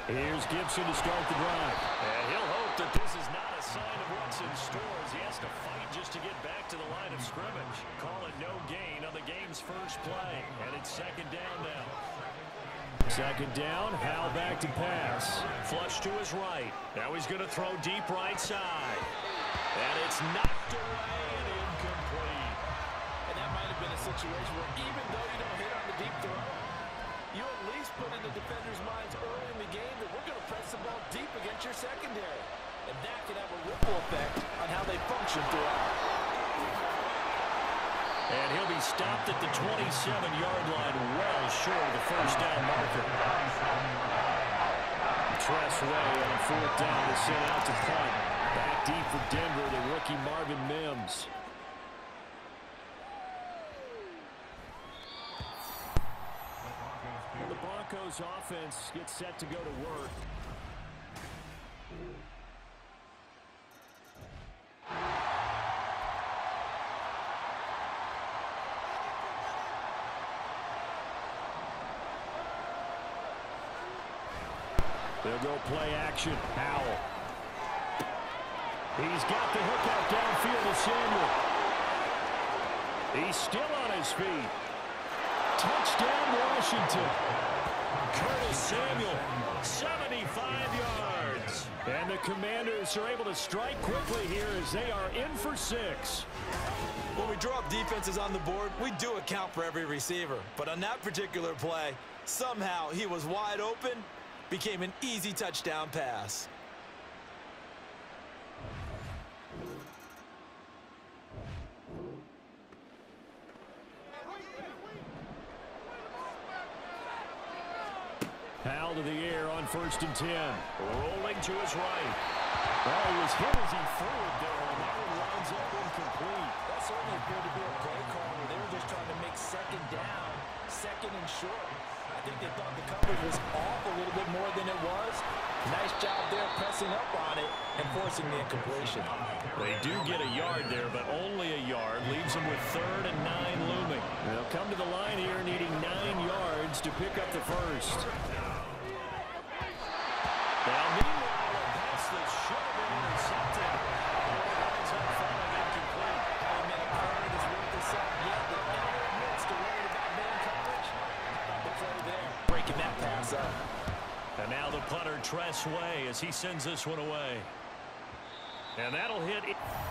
Here's Gibson to start the drive. And he'll hope that this is not a sign of what's in store as he has to fight just to get back to the line of scrimmage. Call it no gain on the game's first play. And it's second down now. Second down, Howell back to pass. Flush to his right. Now he's going to throw deep right side. And it's knocked away and incomplete. And that might have been a situation where even though you don't hit on the deep throw, you at least put in the defender's minds early in the game that we're going to press the ball deep against your secondary. And that can have a ripple effect on how they function throughout. And he'll be stopped at the 27-yard line, well short of the first down marker. Tress Way on fourth down to send out to punt. Back deep for Denver, the rookie Marvin Mims. The Broncos offense gets set to go to work. They'll go play action. Howell. He's got the hook out downfield to Samuel. He's still on his feet. Touchdown, Washington. Curtis Samuel, 75 yards. And the Commanders are able to strike quickly here as they are in for 6. When we draw up defenses on the board, we do account for every receiver. But on that particular play, somehow he was wide open, became an easy touchdown pass. Howell to the air on 1st and 10. Rolling to his right. Oh, he was hit as he threw it there, and that one winds up incomplete. That certainly appeared to be a play call where they were just trying to make second down, second and short. I think they thought the coverage was off a little bit more than it was. Nice job there pressing up on it and forcing the incompletion. They do get a yard there, but only a yard. Leaves them with 3rd and 9 looming. They'll come to the line here needing 9 yards to pick up the first. Now, meanwhile, a pass that should have been intercepted. Winds up falling incomplete. Hey, man, Curry has worked this out yet. They never admits to worrying about man coverage. The play there, breaking that pass up. And now the punter, Tress Way, as he sends this one away. And that'll hit.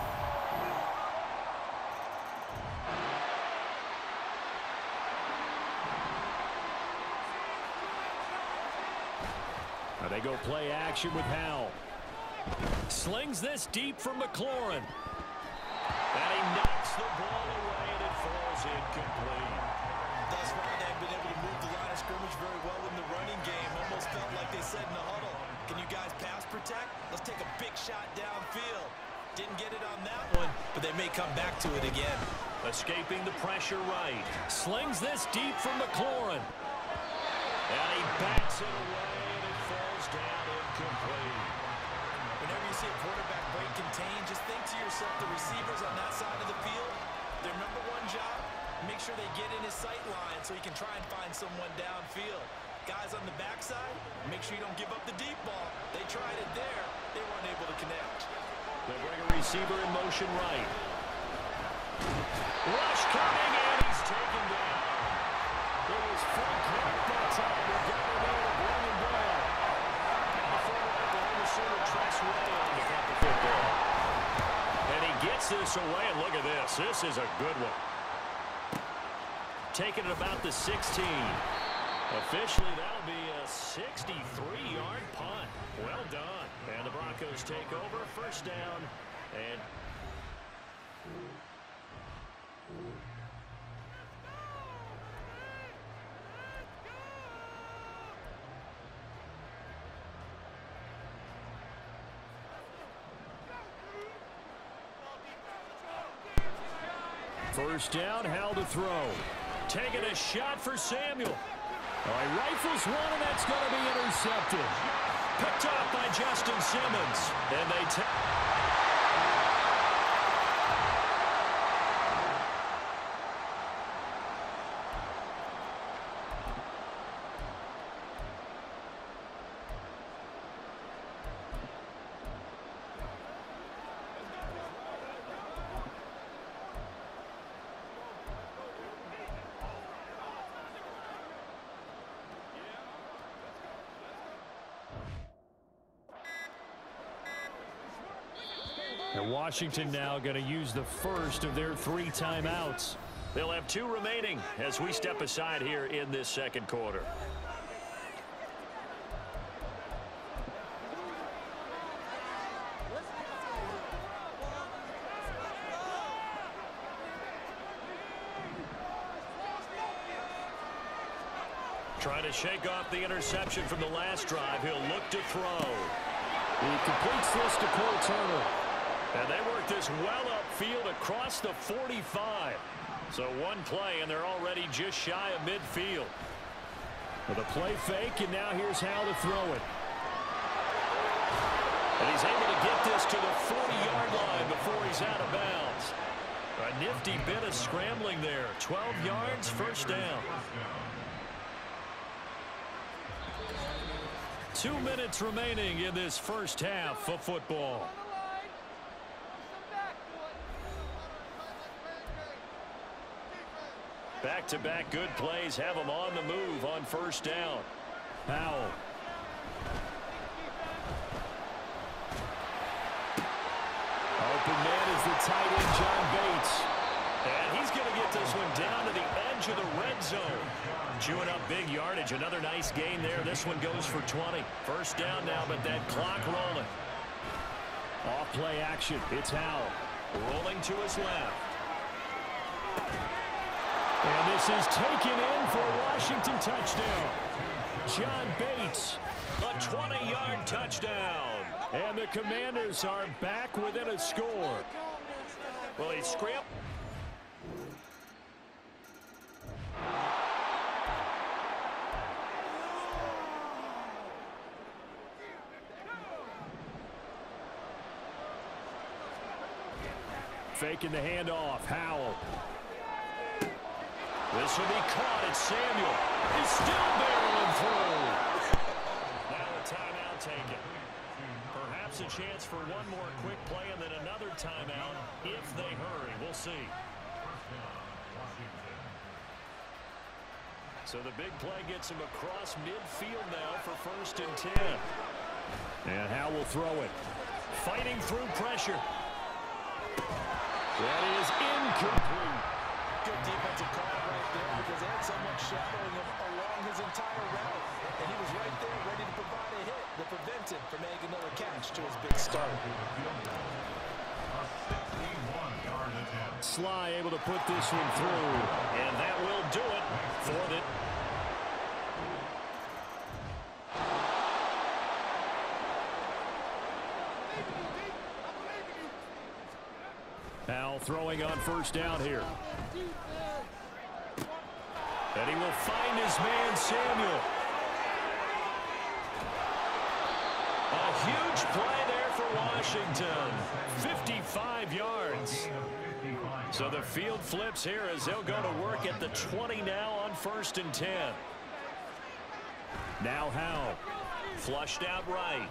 Now they go play action with Howell. Slings this deep from McLaurin. And he knocks the ball away, and it falls incomplete. Thus far, they've been able to move the line of scrimmage very well in the running game. Almost felt like they said in the huddle, can you guys pass protect? Let's take a big shot downfield. Didn't get it on that one, but they may come back to it again. Escaping the pressure right. Slings this deep from McLaurin. And he bats it away, and it falls down incomplete. Whenever you see a quarterback break contain, just think to yourself, the receivers on that side of the field, their number one job, make sure they get in his sight line so he can try and find someone downfield. Guys on the backside, make sure you don't give up the deep ball. They tried it there. They weren't able to connect. They bring a receiver in motion right. Rush coming, and he's taken down. It was Frank Clark that time who got him there to bring him down. And the former Oklahoma City Tress Way on to get the football. And he gets this away, and look at this. This is a good one. Taking it about the 16. Officially, that'll be a 63-yard punt. Well done. And the Broncos take over. First down. And first down, Howell to throw. taking a shot for Samuel. Oh, he rifles one, and that's going to be intercepted. Picked off by Justin Simmons. And they take. And Washington now going to use the first of their 3 timeouts. They'll have 2 remaining as we step aside here in this second quarter. Trying to shake off the interception from the last drive. He'll look to throw. He completes this to Cole Turner. And they work this well upfield across the 45. So one play, and they're already just shy of midfield. With a play fake, and now here's how to throw it. And he's able to get this to the 40-yard line before he's out of bounds. A nifty bit of scrambling there. 12 yards, first down. 2 minutes remaining in this first half of football. Back-to-back good plays have them on the move on first down. Powell. Open man is the tight end, John Bates. And he's going to get this one down to the edge of the red zone. Chewing up big yardage. Another nice gain there. This one goes for 20. First down now, but that clock rolling. Off play action. It's Howell. Rolling to his left. And this is taken in for a Washington touchdown. John Bates. A 20-yard touchdown. And the Commanders are back within a score. Well, he scrambled. Faking the handoff. Howell. This will be caught. It's Samuel. He's still barreling through. Now a timeout taken. Perhaps a chance for one more quick play and then another timeout if they hurry. We'll see. So the big play gets him across midfield now for 1st and 10. And Howell will throw it. Fighting through pressure. That is incomplete. Good defensive call right there because they had someone shadowing him along his entire route. And he was right there ready to provide a hit that prevented from making another catch to his big start. Sly able to put this one through. And that will do it for the... Powell throwing on first down here. And he will find his man, Samuel. A huge play there for Washington. 55 yards. So the field flips here as they'll go to work at the 20 now on 1st and 10. Now Howell. Flushed out right.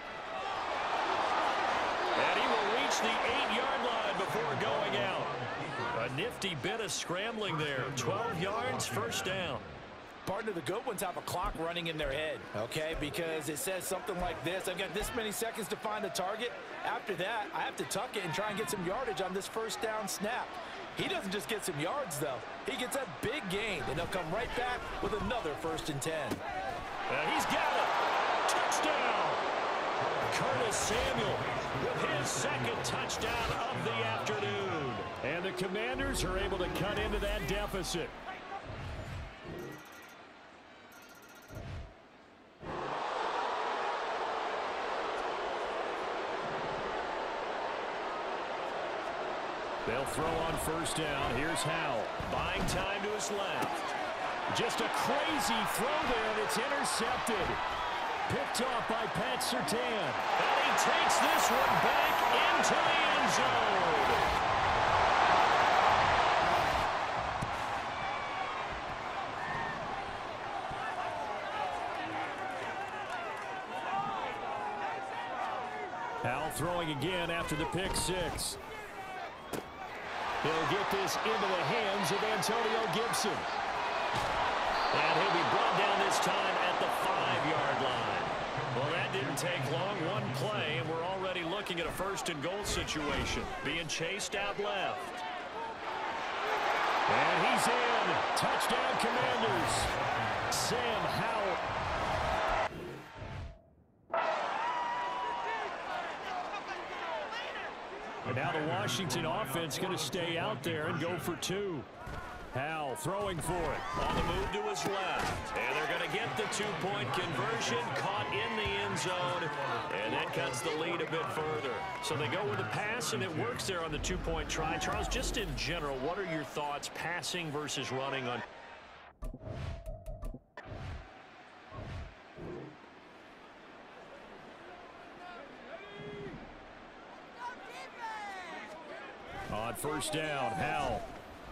And he will reach the 8-yard line before going out. A nifty bit of scrambling there. 12 yards, first down. Partner, the good ones have a clock running in their head, okay? Because it says something like this. I've got this many seconds to find the target. After that, I have to tuck it and try and get some yardage on this first down snap. He doesn't just get some yards, though. He gets a big gain, and they'll come right back with another 1st and 10. And he's got it. Touchdown. Curtis Samuel with his 2nd touchdown of the afternoon. And the Commanders are able to cut into that deficit. They'll throw on first down. Here's Howell. Buying time to his left. Just a crazy throw there, and it's intercepted. Picked off by Pat Surtain. And he takes this one back into the end zone. Howell throwing again after the pick 6. He'll get this into the hands of Antonio Gibson. And he'll be brought down this time at the 5-yard line. Well, that didn't take long. One play, and we're already looking at a first-and-goal situation. Being chased out left. And he's in. Touchdown, Commanders. Sam Howell. And now the Washington offense going to stay out there and go for two. Howell throwing for it. On the move to his left. And they're going to get the two-point conversion. Caught in the end zone. And that cuts the lead a bit further. So they go with the pass, and it works there on the two-point try. Charles, just in general, what are your thoughts passing versus running on? On first down, Howell.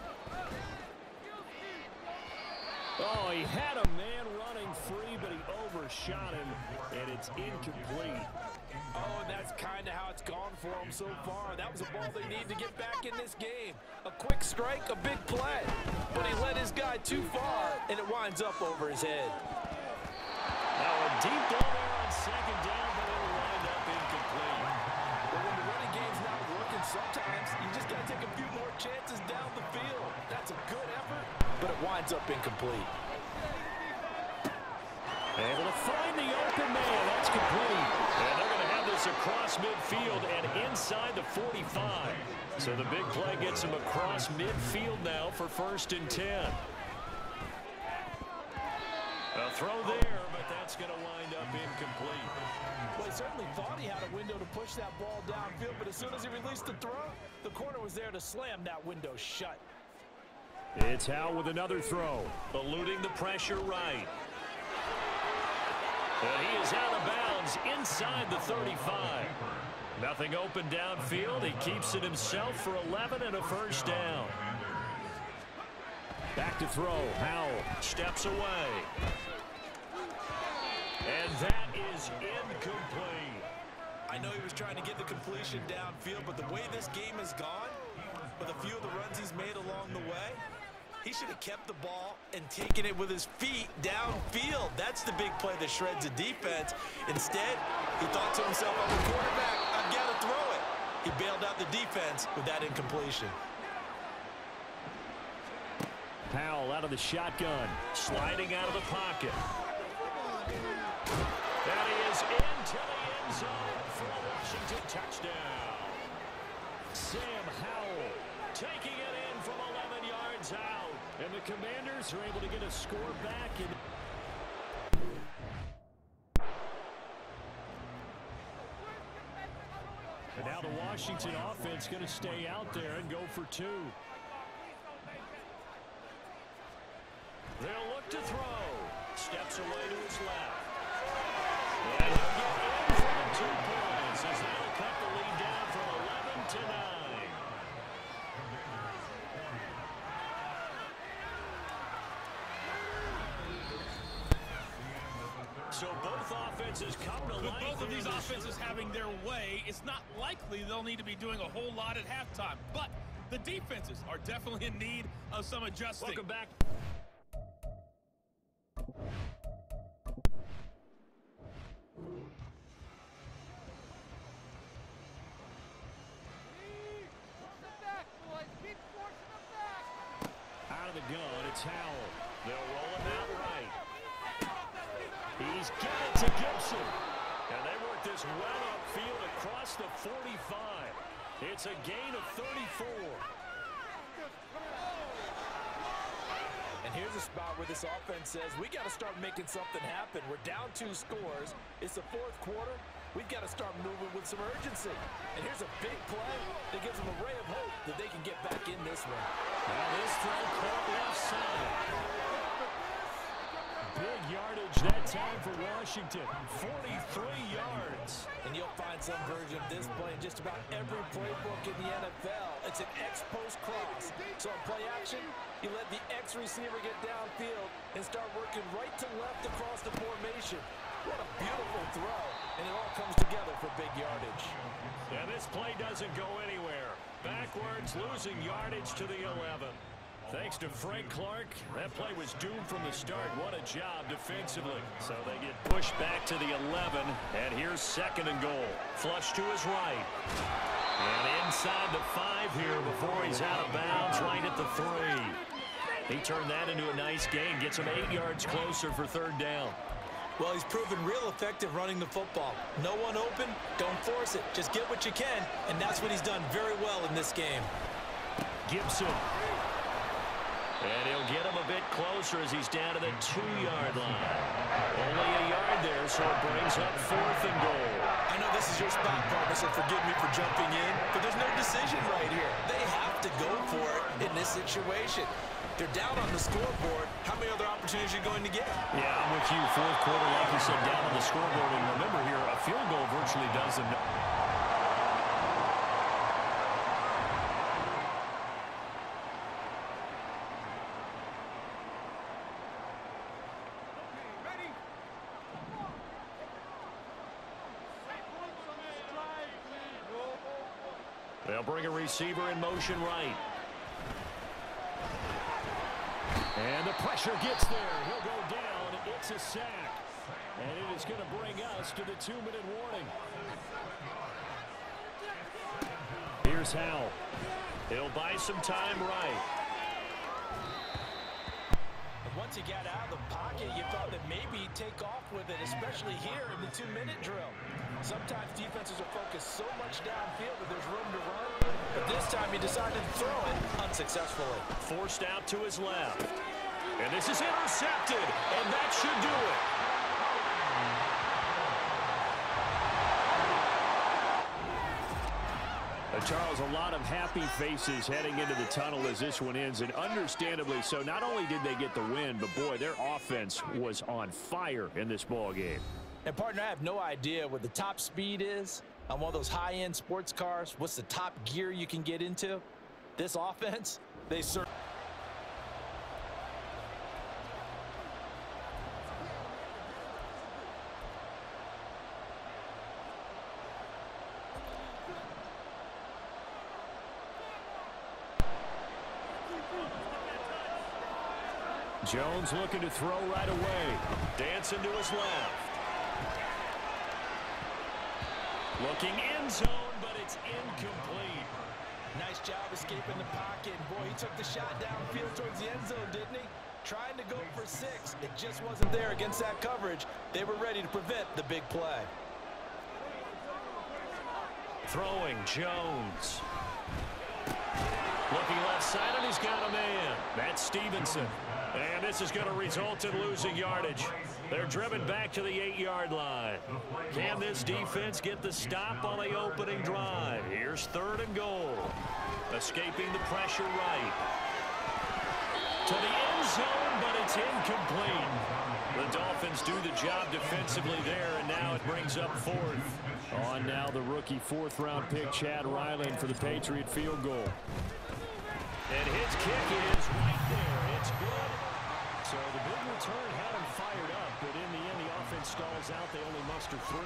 Oh, he had a man running free, but he overshot him, and it's incomplete. Oh, and that's kind of how it's gone for them so far. That was a ball they need to get back in this game. A quick strike, a big play. But he led his guy too far, and it winds up over his head. Now a deep ball there on second down, but it'll wind up incomplete. But when the running game's not working, sometimes you just got to take a few more chances down the field. That's a good effort, but it winds up incomplete. Able to find the open man. That's complete. And they're going to have this across midfield and inside the 45. So the big play gets him across midfield now for 1st and 10. A throw there, but that's going to wind up incomplete. Well, he certainly thought he had a window to push that ball downfield, but as soon as he released the throw, the corner was there to slam that window shut. It's Howell with another throw. Eluding the pressure right. And he is out of bounds inside the 35. Nothing open downfield. He keeps it himself for 11 and a first down. Back to throw. Howell steps away. And that is incomplete. I know he was trying to get the completion downfield, but the way this game has gone, with a few of the runs he's made along the way, he should have kept the ball and taken it with his feet downfield. That's the big play that shreds a defense. Instead, he thought to himself, I'm the quarterback, I've got to throw it. He bailed out the defense with that incompletion. Howell out of the shotgun. Sliding out of the pocket. That is into the end zone for a Washington touchdown. Sam Howell taking it in from 11 yards out. And the Commanders are able to get a score back. And now the Washington offense going to stay out there and go for two. They'll look to throw. Steps away to his left. And he'll get in for 2 points as they'll cut the lead down from 11 to 9. So both offenses come to life. With both of these offenses having their way, it's not likely they'll need to be doing a whole lot at halftime. But the defenses are definitely in need of some adjusting. Welcome back. Out of the gun, it's Howell. They'll roll him out right. He's got it to Gibson. And they work this well upfield across the 45. It's a gain of 34. And here's a spot where this offense says, we got to start making something happen. We're down 2 scores. It's the 4th quarter. We've got to start moving with some urgency. And here's a big play that gives them a ray of hope that they can get back in this one. Now this throw caught left side. Big yardage that time for Washington. 43 yards. And you'll find some version of this play in just about every playbook in the NFL. It's an X-post cross. So in play action, you let the X receiver get downfield and start working right to left across the formation. What a beautiful throw. And it all comes together for big yardage. And this play doesn't go anywhere. Backwards, losing yardage to the 11. Thanks to Frank Clark, that play was doomed from the start. What a job defensively. So they get pushed back to the 11, and here's 2nd and goal. Flush to his right. And inside the 5 here before he's out of bounds, right at the 3. He turned that into a nice gain, gets him 8 yards closer for 3rd down. Well, he's proven real effective running the football. No one open, don't force it. Just get what you can, and that's what he's done very well in this game. Gibson. And he'll get him a bit closer as he's down to the 2-yard line. Only a yard there, so it brings up 4th and goal. I know this is your spot, partner, so forgive me for jumping in, but there's no decision right here. They have to go for it in this situation. They're down on the scoreboard. How many other opportunities are you going to get? Yeah, I'm with you. 4th quarter, like you said, down on the scoreboard. And remember here, a field goal virtually does them. They'll bring a receiver in motion right. And the pressure gets there. He'll go down. It's a sack. And it is going to bring us to the 2-minute warning. Here's Howell. He'll buy some time right. Once he got out of the pocket, you thought that maybe he'd take off with it, especially here in the 2-minute drill. Sometimes defenses are focused so much downfield that there's room to run. But this time he decided to throw it unsuccessfully. Forced out to his left. And this is intercepted. And that should do it. Charles, a lot of happy faces heading into the tunnel as this one ends, and understandably so. Not only did they get the win, but boy, their offense was on fire in this ball game. And partner, I have no idea what the top speed is on one of those high-end sports cars. What's the top gear you can get into? This offense, they certainly. Jones looking to throw right away. Dancing to his left. Looking end zone, but it's incomplete. Nice job escaping the pocket. Boy, he took the shot downfield towards the end zone, didn't he? Trying to go for 6. It just wasn't there against that coverage. They were ready to prevent the big play. Throwing, Jones. Looking left side, and he's got a man. That's Stevenson. And this is going to result in losing yardage. They're driven back to the 8-yard line. Can this defense get the stop on the opening drive? Here's 3rd and goal. Escaping the pressure right. To the end zone, but it's incomplete. The Dolphins do the job defensively there, and now it brings up 4th. On now the rookie 4th-round pick, Chad Ryland, for the Patriot field goal. And his kick is right there. It's good. So the big return had him fired up, but in the end, the offense stalls out. They only muster 3.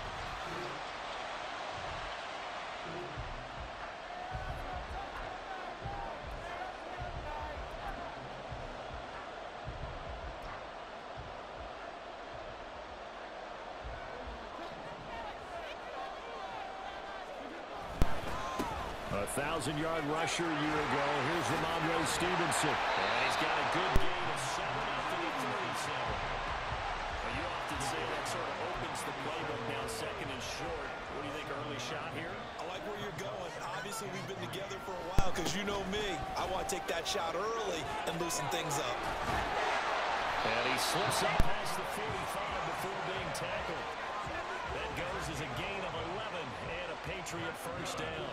A 1,000-yard rusher a year ago. Here's Ramondre Stevenson. And he's got a good gain of 7 after the 37. Well, you often say that sort of opens the playbook now, 2nd and short. What do you think, early shot here? I like where you're going. Obviously, we've been together for a while because you know me. I want to take that shot early and loosen things up. And he slips up past the 45 before being tackled. That goes as a gain of 11 and a Patriot 1st down.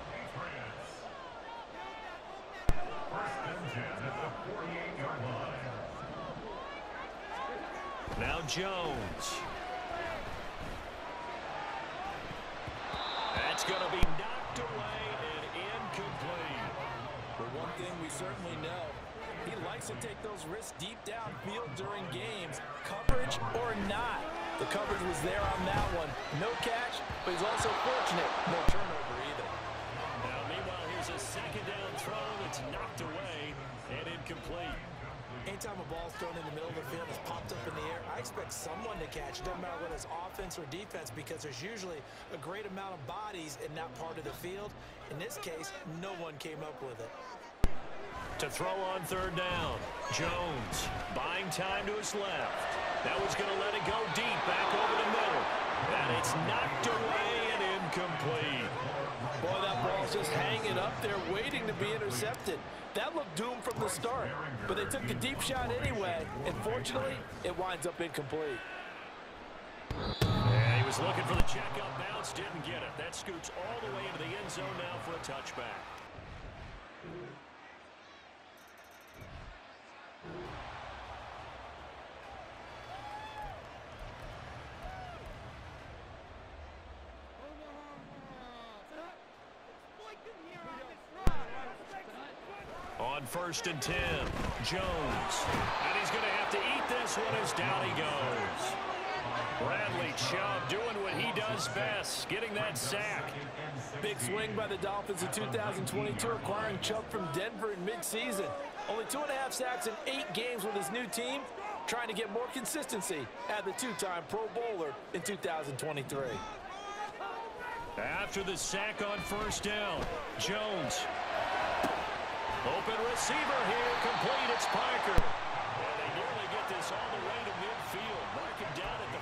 Now Jones. That's going to be knocked away and incomplete. But one thing we certainly know, he likes to take those risks deep downfield during games, coverage or not. The coverage was there on that one. No catch, but he's also fortunate. No turnover either. Now, meanwhile, here's a 2nd down throw that's knocked away, incomplete. Anytime a ball's thrown in the middle of the field, it's popped up in the air, I expect someone to catch it, doesn't matter whether it's offense or defense, because there's usually a great amount of bodies in that part of the field. In this case, no one came up with it. To throw on third down, Jones buying time to his left. That was going to let it go deep back over the middle. And it's knocked away and incomplete. Boy, that ball's just hanging up there waiting to be intercepted. That looked doomed from the start, but they took the deep shot anyway, and fortunately, it winds up incomplete. And he was looking for the checkup bounce, didn't get it. That scoots all the way into the end zone now for a touchback. On 1st and 10, Jones. And he's going to have to eat this one as down he goes. Bradley Chubb doing what he does best, getting that sack. Big swing by the Dolphins in 2022, acquiring Chubb from Denver in midseason. Only 2.5 sacks in 8 games with his new team, trying to get more consistency at the 2-time Pro Bowler in 2023. After the sack on 1st down, Jones. Open receiver here, complete, it's Parker. And they nearly get this all the way to midfield, marking down at the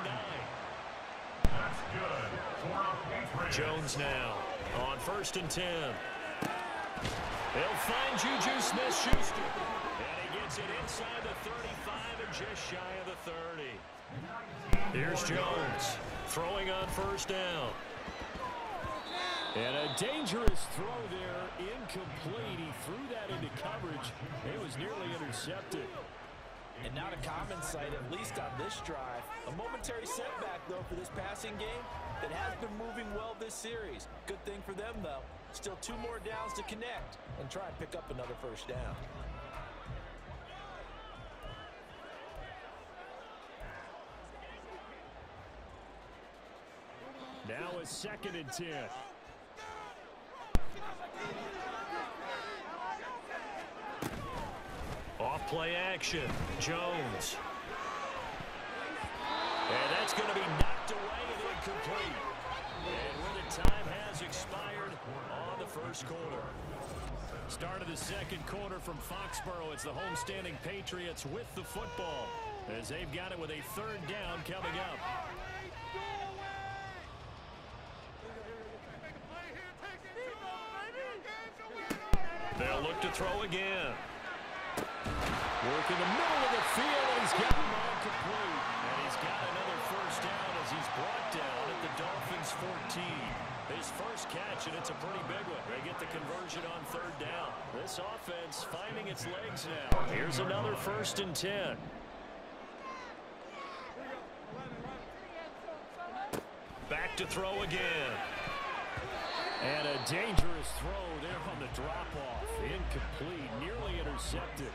49. That's good. Jones now on 1st and 10. They'll find Juju Smith-Schuster. And he gets it inside the 35 and just shy of the 30. Here's Jones throwing on 1st down. And a dangerous throw there, incomplete. He threw that into coverage. It was nearly intercepted. And not a common sight, at least on this drive. A momentary setback, though, for this passing game that has been moving well this series. Good thing for them, though. Still 2 more downs to connect and try and pick up another 1st down. Now a 2nd and 10. Off play action, Jones. And that's going to be knocked away and incomplete. And where the time has expired on the 1st quarter. Start of the 2nd quarter from Foxborough. It's the homestanding Patriots with the football as they've got it with a 3rd down coming up. They'll look to throw again. Work in the middle of the field, and he's got him on complete. And he's got another 1st down as he's brought down at the Dolphins' 14. His first catch, and it's a pretty big one. They get the conversion on 3rd down. This offense finding its legs now. Here's another 1st and 10. Back to throw again. And a dangerous throw there on the drop-off. Incomplete, nearly intercepted.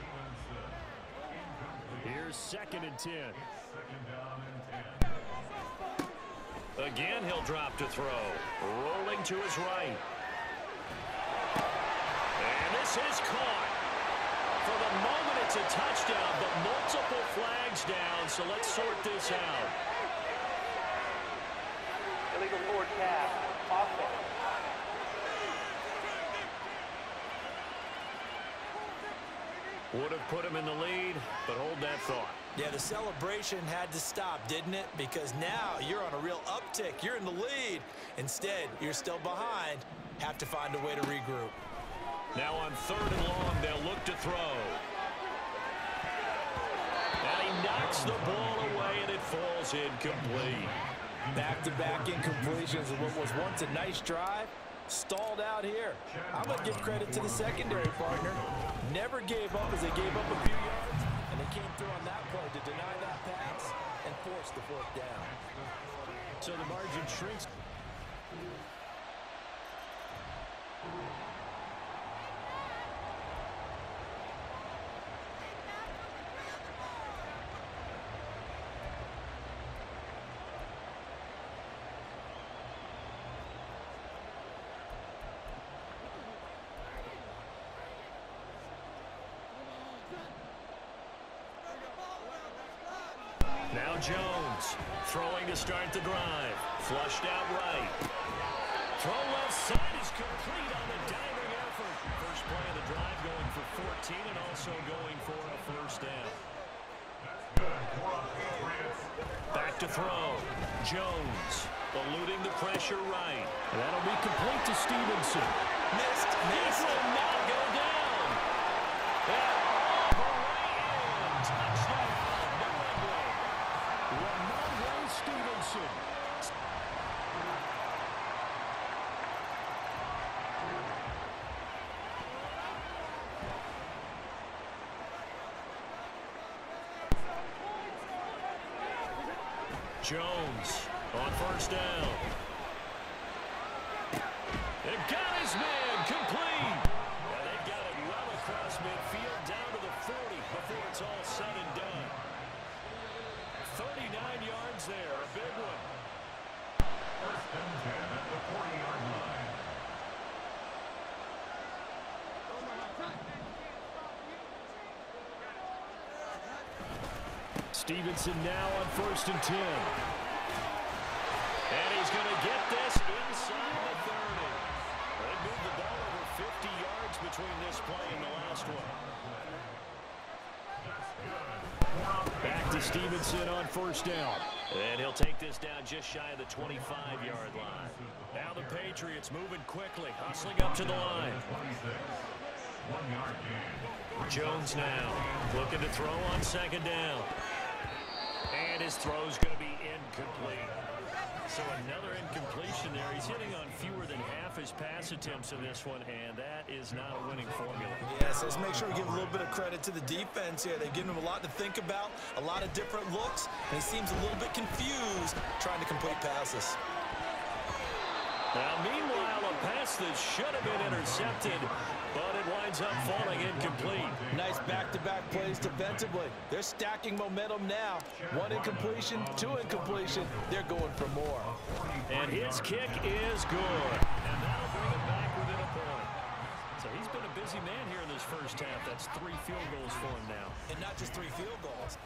Here's 2nd and 10. Again, he'll drop to throw. Rolling to his right. And this is caught. For the moment, it's a touchdown, but multiple flags down, so let's sort this out. Illegal forward pass. Offense. Would have put him in the lead, but hold that thought. Yeah, the celebration had to stop, didn't it? Because now you're on a real uptick. You're in the lead. Instead, you're still behind. Have to find a way to regroup. Now on 3rd and long, they'll look to throw. And he knocks the ball away, and it falls incomplete. Back-to-back incompletions of what was once a nice drive. Stalled out here. I'm going to give credit to the secondary partner. Never gave up as they gave up a few yards, and they came through on that play to deny that pass and force the 4th down. So the margin shrinks. Now Jones throwing to start the drive. Flushed out right. Throw left side is complete on the diving effort. First play of the drive going for 14 and also going for a first down. Back to throw. Jones eluding the pressure right. That'll be complete to Stevenson. Missed. This will not go down. Touchdown. Ramondre Stevenson. Jones on first down. They've got his man complete. And they've got it well across midfield down to the 40 before it's all said and done. 39 yards there, a big one. First and 10 at the 40-yard line. Stevenson now on first and 10. And he's going to get this inside the 30. They moved the ball over 50 yards between this play and the last one. Back to Stevenson on first down. And he'll take this down just shy of the 25-yard line. Now the Patriots moving quickly, hustling up to the line. 1-yard gain. Jones now looking to throw on second down. And his throw's going to be incomplete. So another incompletion there. He's hitting on fewer than half his pass attempts in this one, and that is not a winning formula. Yeah, so let's make sure we give a little bit of credit to the defense here. They've given him a lot to think about, a lot of different looks, and he seems a little bit confused trying to complete passes. Now, meanwhile, a pass that should have been intercepted, but it winds up falling incomplete. Nice back-to-back plays defensively. They're stacking momentum now. 1 incompletion, 2 incompletion. They're going for more. And his kick is good. And that'll bring it back within a point. So he's been a busy man here in this first half. That's 3 field goals for him now. And not just 3 field goals.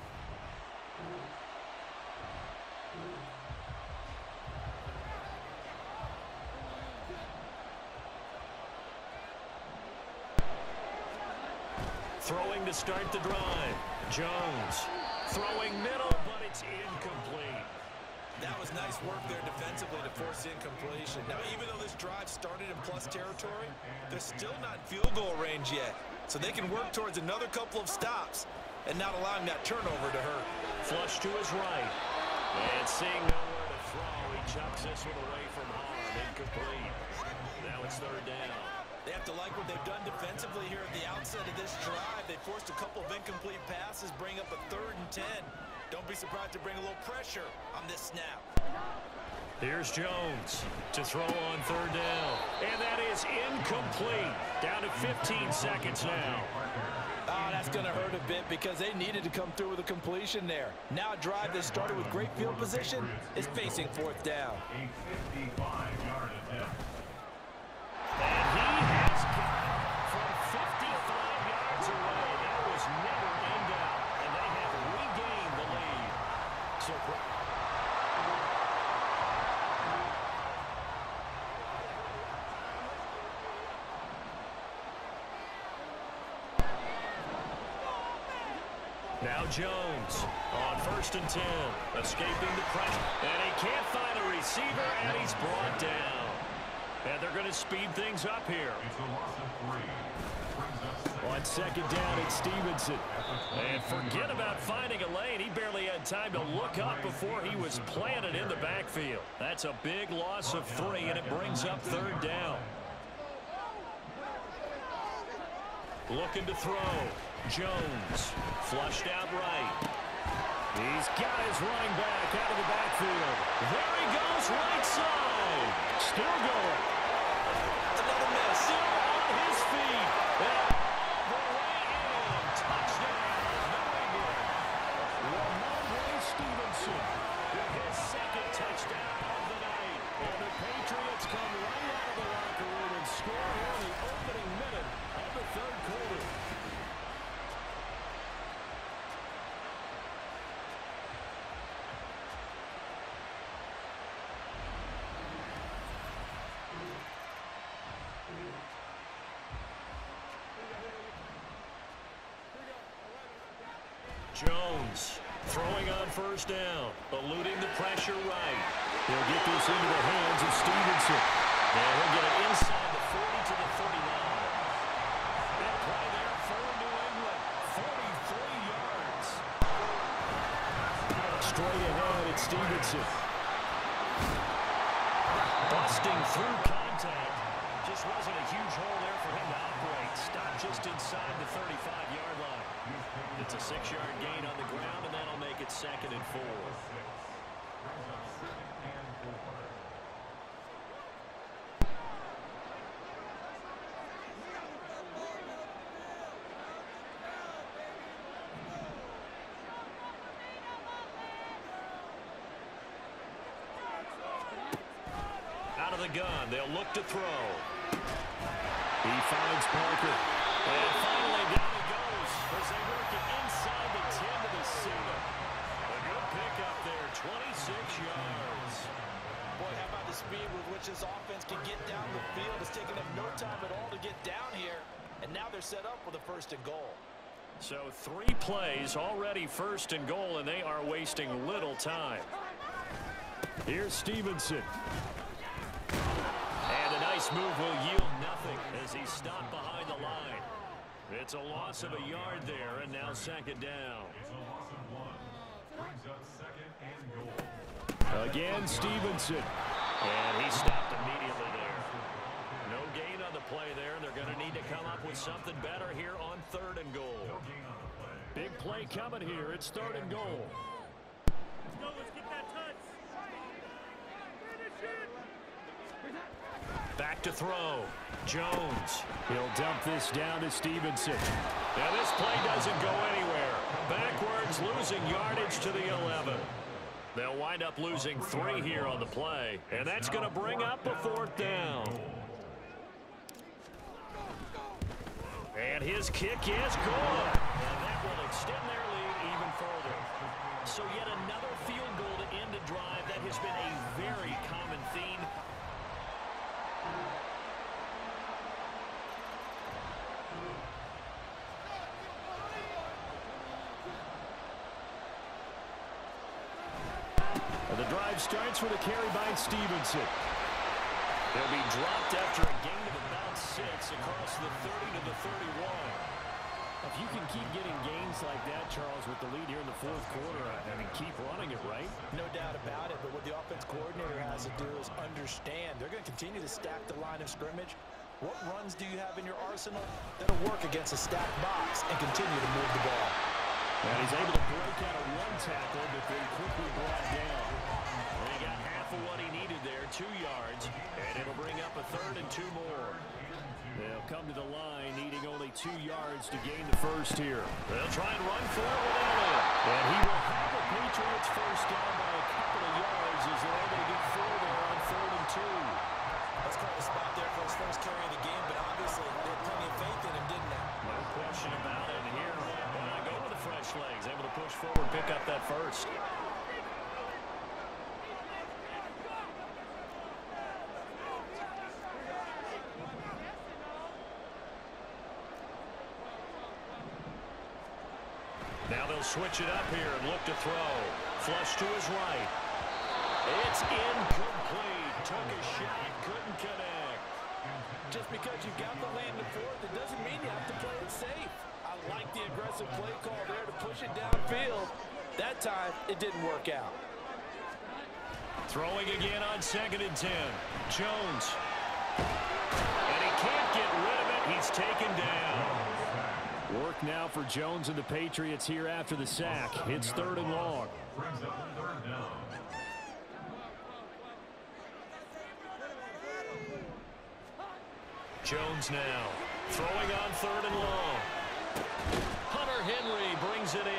Throwing to start the drive. Jones throwing middle, but it's incomplete. That was nice work there defensively to force incompletion. Now, even though this drive started in plus territory, they're still not in field goal range yet. So they can work towards another couple of stops and not allowing that turnover to hurt. Flush to his right. And seeing nowhere to throw, he chucks this one away from harm. Incomplete. Now it's third down. They have to like what they've done defensively here at the outset of this drive. They forced a couple of incomplete passes, bring up a 3rd and 10. Don't be surprised to bring a little pressure on this snap. Here's Jones to throw on third down. And that is incomplete. Down to 15 seconds now. Oh, that's going to hurt a bit because they needed to come through with a completion there. Now a drive that started with great field position is facing 4th down. A 55-yard attempt. And he has got it from 55 yards away. That was never in doubt. And they have regained the lead. So now Jones on first and 10. Escaping the pressure. And he can't find a receiver, and he's brought down. And they're going to speed things up here. It's a loss of 3. On second down, it's Stevenson. And forget about finding a lane. He barely had time to look up before he was planted in the backfield. That's a big loss of 3, and it brings up third down. Looking to throw. Jones flushed out right. He's got his running back out of the backfield. There he goes, right side. Still going. Another miss. Still on his feet. And the way in. Touchdown, New England. Ramondre Stevenson with his 2nd touchdown of the night. And the Patriots come right out of the locker room and score here in the opening minute of the 3rd quarter. Jones throwing on first down, eluding the pressure right. He'll get this into the hands of Stevenson. And he'll get it inside the 40 to the 39. Big play there for New England. 43 yards. Straight ahead, it's Stevenson. Busting through contact. Just wasn't a huge hole there for him to operate. Stopped just inside the 35-yard line. It's a 6-yard gain on the ground, and that'll make it 2nd and 4. Out of the gun, they'll look to throw. He finds Parker. And finally down he goes as they work it inside the 10 to the single. A good pickup there, 26 yards. Boy, how about the speed with which this offense can get down the field? It's taking them no time at all to get down here. And now they're set up with a 1st and goal. So 3 plays already 1st and goal, and they are wasting little time. Here's Stevenson. And a nice move will yield nothing as he's stopped behind the line. It's a loss of a yard there, and now 2nd down. It's a loss of 1. Brings up 2nd and goal. Again, Stevenson. And he stopped immediately there. No gain on the play there, and they're going to need to come up with something better here on 3rd and goal. Big play coming here. It's 3rd and goal. Let's go. Let's get that touch. Finish it. Back to throw. Jones. He'll dump this down to Stevenson. Now this play doesn't go anywhere. Backwards, losing yardage to the 11. They'll wind up losing 3 here on the play, and that's going to bring up a 4th down. And his kick is good. And that will extend their lead even further. So yet another field goal to end a drive. That has been a very common theme. The drive starts with a carry by Stevenson. They'll be dropped after a gain of about 6 across the 30 to the 31. If you can keep getting gains like that, Charles, with the lead here in the 4th quarter, I mean, keep running it, right? No doubt about it, but what the offense coordinator has to do is understand. They're going to continue to stack the line of scrimmage. What runs do you have in your arsenal that'll work against a stacked box and continue to move the ball? And he's able to break out of 1 tackle, but then quickly brought down. And he got half of what he needed there, 2 yards, and it'll bring up a 3rd and 2 more. They'll come to the line, needing only 2 yards to gain the 1st here. They'll try and run for it without it. And he will have the Patriots 1st down by a couple of yards as they're able to get 4 there on 3rd and 2. That's quite a spot there for his first carry of the game, but obviously they had plenty of faith in him, didn't they? No question about it. And here, go with the fresh legs, able to push forward, pick up that 1st. Now they'll switch it up here and look to throw. Flush to his right. It's incomplete. Took a shot, couldn't connect. Just because you got the lead in the 4th, it doesn't mean you have to play it safe. I like the aggressive play call there to push it downfield. That time, it didn't work out. Throwing again on 2nd and 10. Jones. And he can't get rid of it. He's taken down. Work now for Jones and the Patriots here after the sack. It's 3rd and long. Brings up 3rd down. Jones now throwing on 3rd and long. Hunter Henry brings it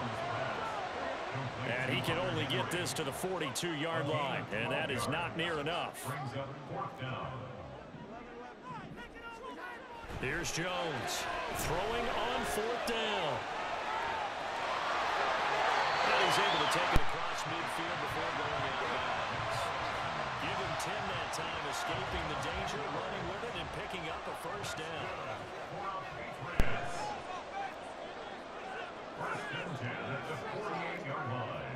in. And he can only get this to the 42-yard line, and that is not near enough. Brings up 4th down. Here's Jones throwing on 4th down. And he's able to take it across midfield before going out of bounds. Give him 10 that time, escaping the danger, running with it, and picking up a 1st down. and 10 at the 48-yard line.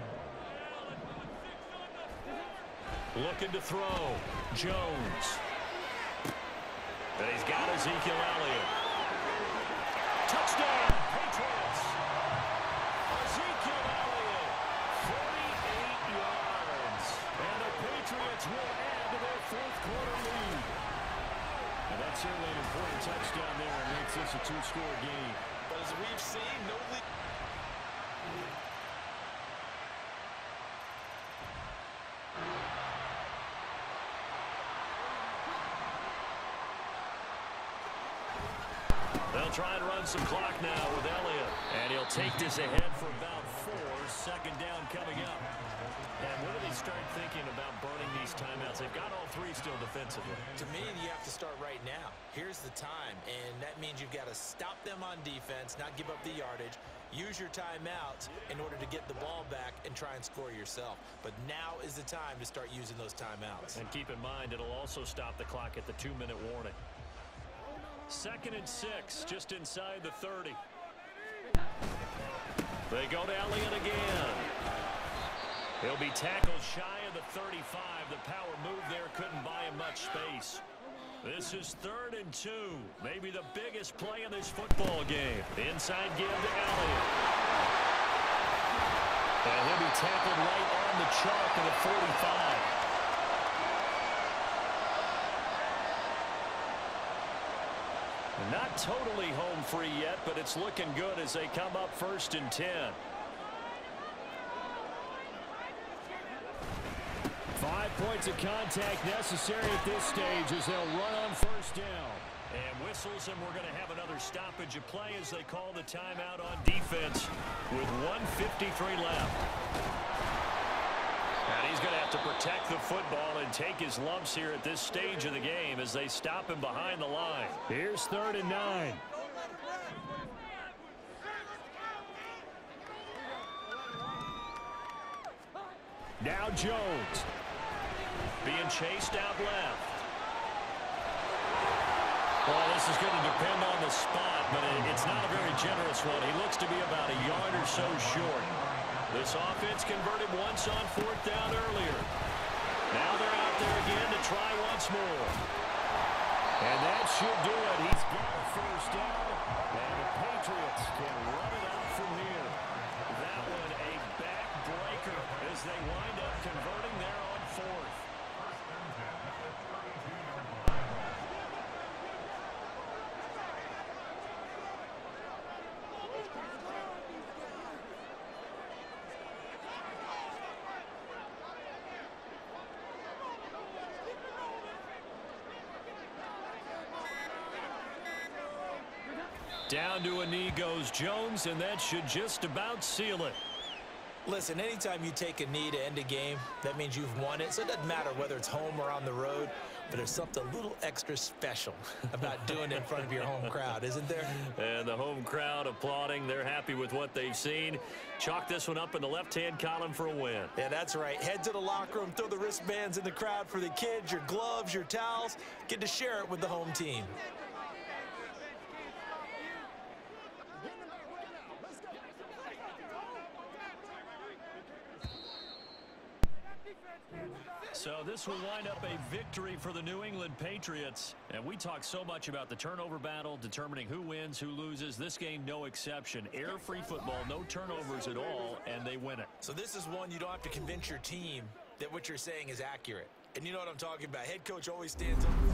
Looking to throw. Jones. And he's got Ezekiel Elliott. Touchdown, Patriots. Ezekiel Elliott, 48 yards. And the Patriots will add to their fourth quarter lead. And that's certainly an important touchdown there and makes this a two-score game. But as we've seen, no lead. They'll try and run some clock now with Elliott. And he'll take this ahead for about 4. Second down coming up. And when do they start thinking about burning these timeouts? They've got all 3 still defensively. To me, you have to start right now. Here's the time, and that means you've got to stop them on defense, not give up the yardage, use your timeouts in order to get the ball back and try and score yourself. But now is the time to start using those timeouts. And keep in mind, it'll also stop the clock at the 2-minute warning. 2nd and 6, just inside the 30. They go to Elliott again. He'll be tackled shy of the 35. The power move there couldn't buy him much space. This is 3rd and 2. Maybe the biggest play in this football game. Inside give to Elliott. And he'll be tackled right on the chalk of the 45. Not totally home free yet, but it's looking good as they come up 1st and 10. 5 points of contact necessary at this stage as they'll run on 1st down. And whistles, and we're going to have another stoppage of play as they call the timeout on defense with 1:53 left. And he's going to have to protect the football and take his lumps here at this stage of the game as they stop him behind the line. Here's 3rd and 9. Now Jones. Being chased out left. Well, this is going to depend on the spot, but it's not a very generous one. He looks to be about a yard or so short. This offense converted once on 4th down earlier. Now they're out there again to try once more. And that should do it. He's got a 1st down, and the Patriots can run it out from here. That one a backbreaker as they wind up converting there on 4th. Down to a knee goes Jones, and that should just about seal it. Listen, anytime you take a knee to end a game, that means you've won it. So it doesn't matter whether it's home or on the road, but there's something a little extra special about doing it in front of your home crowd, isn't there? And the home crowd applauding. They're happy with what they've seen. Chalk this one up in the left-hand column for a win. Yeah, that's right. Head to the locker room, throw the wristbands in the crowd for the kids, your gloves, your towels. Get to share it with the home team. So this will wind up a victory for the New England Patriots. And we talk so much about the turnover battle, determining who wins, who loses. This game, no exception. Air-free football, no turnovers at all, and they win it. So this is one you don't have to convince your team that what you're saying is accurate. And you know what I'm talking about. Head coach always stands up.